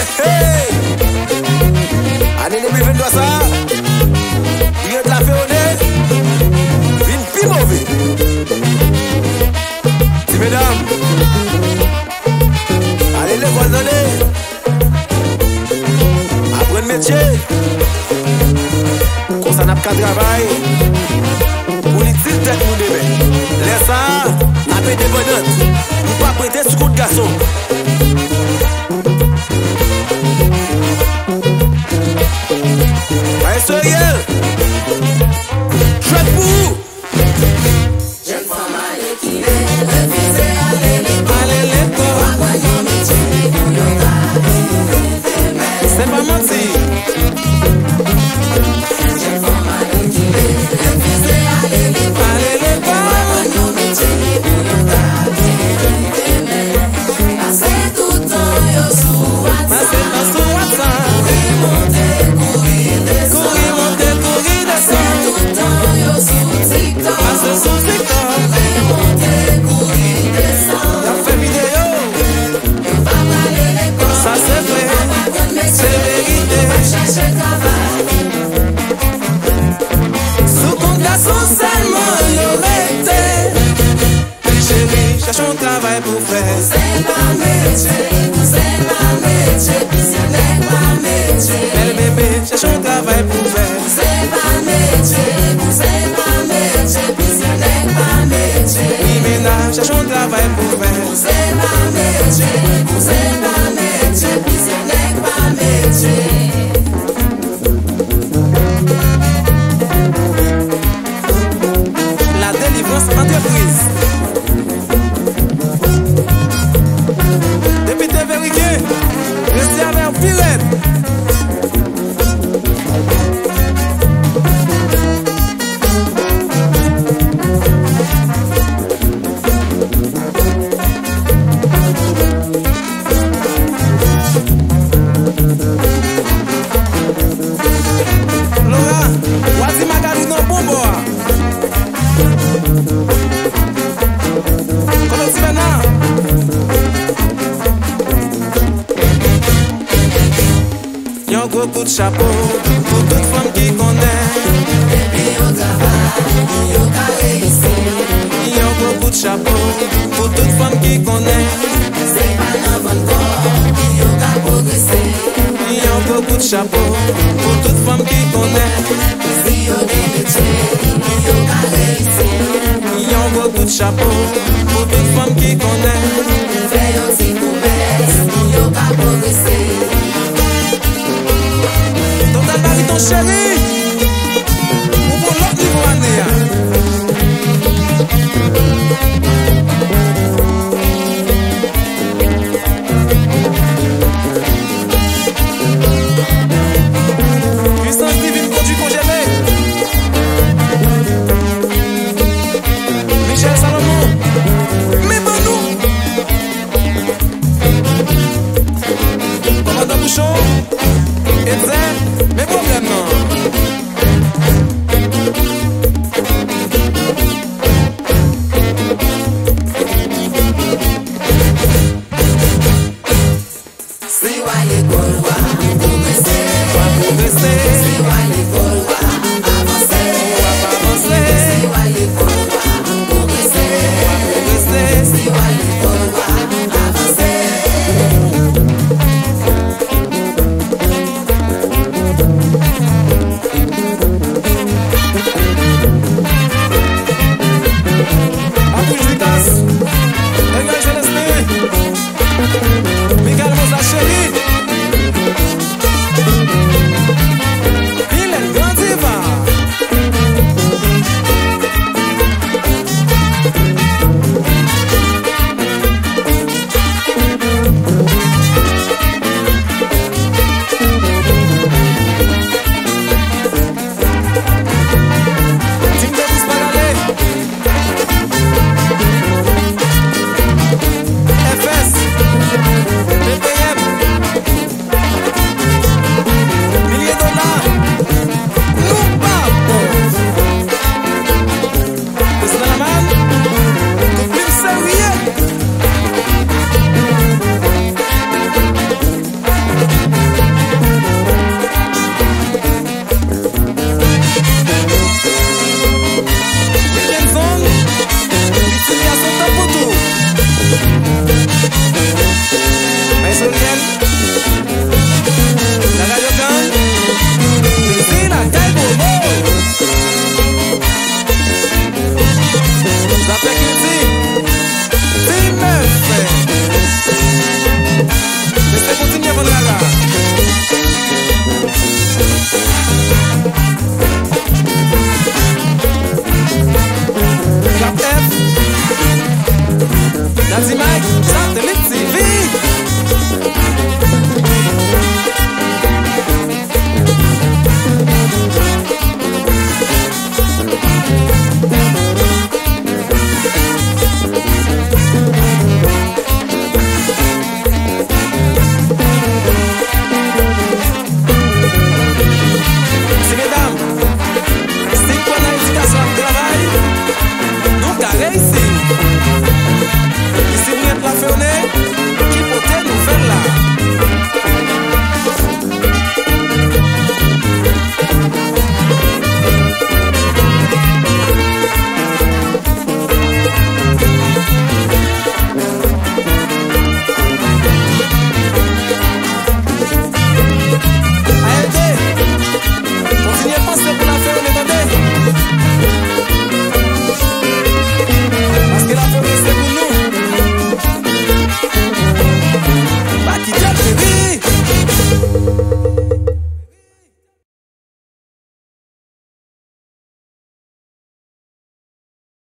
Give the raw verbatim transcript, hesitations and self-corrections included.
hey. Année deux mille vingt-trois ça, il y a de la féodée, une pire mauvaise. Si mesdames, allez les voisins, apprendre métier, qu'on s'en a pas de travail, pour les petites têtes nous demain. Laisse ça, à péter bonheur, ou pas prêter sous coup de garçon. Maestro Ariel, chouette pour vous. Jeune femme à l'équilibre, refusée à l'école. Allez l'école, envoyons métier pour yoga. C'est pas menti. Jeune femme à l'équilibre, refusée à l'école. Allez l'école, envoyons métier pour yoga. Passez tout le temps yo sur WhatsApp. Passez le temps sur WhatsApp. Courir, monter, courir, descendre. Courir, monter, courir, descendre. Passez tout le temps yo sur TikTok. Passez sur TikTok. Courir, monter, courir, descendre. Y'a fait vidéo. Yo pas aller l'école. Ça c'est vrai. C'est vérité. Chercher travail. Sous compte garçon seulement yo rete. Chérie, cherchons un travail pour faire. C'est pas métier, c'est pas métier, ce n'est pas métier. Belle bébé, cherchons un travail pour faire. C'est pas métier, c'est pas métier, ce n'est pas métier. Oui, ménage, cherchons un travail pour faire. C'est pas métier, c'est pas métier, ce n'est pas métier. La délivrance entreprise. Depuis tes vérités, restez avec Pilette. Laura, voici Magali dans bon bois. Comment tu vas là? Y'a un gros coup de chapeau pour toute femme qui connaît. Depuis au travail, au carré ici. Y'a un gros coup de chapeau pour toute femme qui connaît. C'est pas dans votre corps, il a progressé. Y'a un gros coup de chapeau pour toute femme qui connaît. Si on est métier, il a réussi. Y'a un gros coup de chapeau pour toute femme qui connaît. Fais aussi promesse, il a progressé. Total Paris ton chéri, ou pour l'autre niveau année. Puissance divine produit congélé. Michel Salomon, mais bon nous. Commandant Bouchon, Etienne, mes problèmes non. Si wa l'école, wa progresser. Progresser.